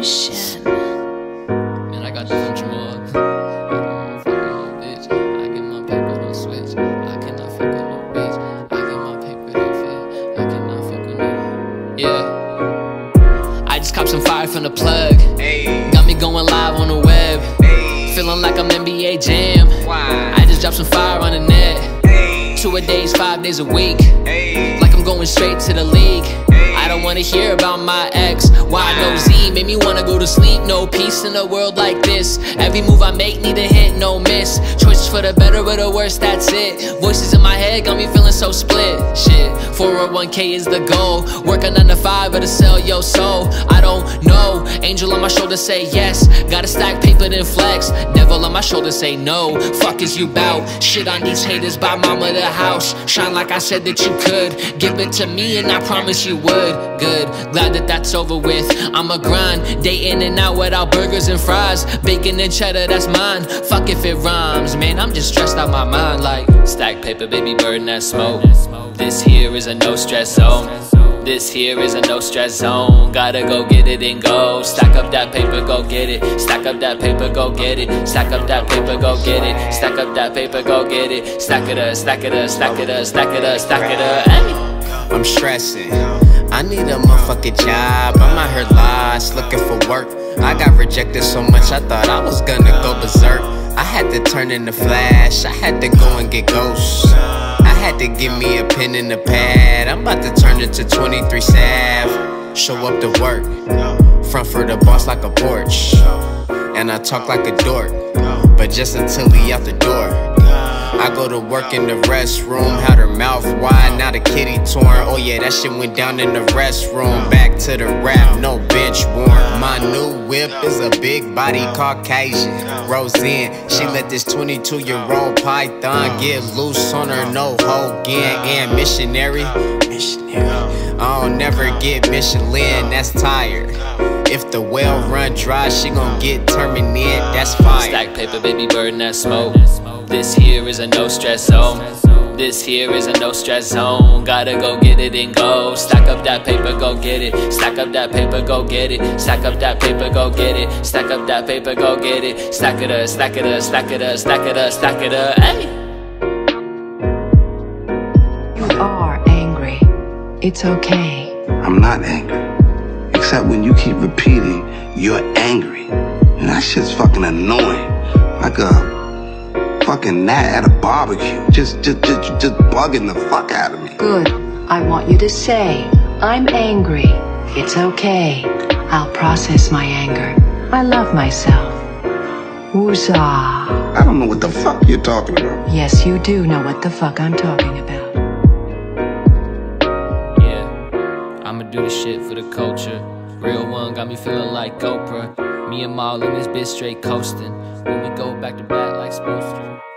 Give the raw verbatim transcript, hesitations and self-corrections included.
Motion. Man, I got the from Jamal. I don't fuck with no bitch. I get my paper, don't switch. I cannot fuck with no bitch. I get my paper, don't fit. I cannot fuck with no. Yeah. I just copped some fire from the plug. Hey. Got me going live on the web. Hey. Feeling like I'm N B A Jam. Why? I just dropped some fire on the net. Hey. Two a days, five days a week. Hey. Like I'm going straight to the league. Hey. I don't wanna hear about my ex. Why no Z made me wanna go to sleep. No peace in a world like this. Every move I make need a hit, no miss. Choices for the better or the worse, that's it. Voices in my head got me feeling so split. Shit, four oh one K is the goal. Work a nine to five or to sell your soul. I don't know. Angel on my shoulder say yes. Gotta stack paper then flex. Devil on my shoulder say no. Fuck is you bout? Shit on these haters, buy mama the house. Shine like I said that you could. Give it to me and I promise you would. Good, glad that that's over with. I'm a grind, day in and out without burgers and fries. Bacon and cheddar, that's mine. Fuck if it rhymes, man, I'm just stressed out my mind. Like, stack paper, baby, burn that smoke. This here is a no stress zone. This here is a no stress zone. Gotta go get it and go. Stack up that paper, go get it. Stack up that paper, go get it. Stack up that paper, go get it. Stack up that paper, go get it. Stack it up, stack it up, stack it up, stack it up, stack it up. Hey. I'm stressing. I need a motherfucking job. I'm out here lost, looking for work. I got rejected so much I thought I was gonna go berserk. I had to turn into Flash, I had to go and get ghosts. I had to give me a pen and a pad. I'm about to turn into twenty-three Sav. Show up to work, front for the boss like a porch. And I talk like a dork, but just until he out the door. I go to work in the restroom, had her mouth wide, now the kitty torn. Oh yeah, that shit went down in the restroom. Back to the rap, no bench warrant. My new whip is a big body Caucasian. Roseanne, she let this twenty-two year old python get loose on her, no Hogan and missionary. Missionary. I don't never get Michelin, that's tired. If the well run dry, she gon' get terminated, that's fire. Stack paper, baby, burn that smoke. This here is a no stress zone. This here is a no stress zone. Gotta go get it and go. Stack up that paper, go get it. Stack up that paper, go get it. Stack up that paper, go get it. Stack up that paper, go get it. Stack it up, stack it up, stack it up, stack it up, stack it up. Hey. You are angry. It's okay. I'm not angry. Except when you keep repeating, you're angry. And that shit's fucking annoying. Like a fucking gnat at a barbecue. Just, just, just, just bugging the fuck out of me. Good. I want you to say, I'm angry. It's okay. I'll process my anger. I love myself. Woozah. I don't know what the fuck you're talking about. Yes, you do know what the fuck I'm talking about. Yeah, I'ma do this shit for the culture. Real one got me feeling like Oprah. Me and Maul in this bitch straight coasting. When we go back to back like supposed to.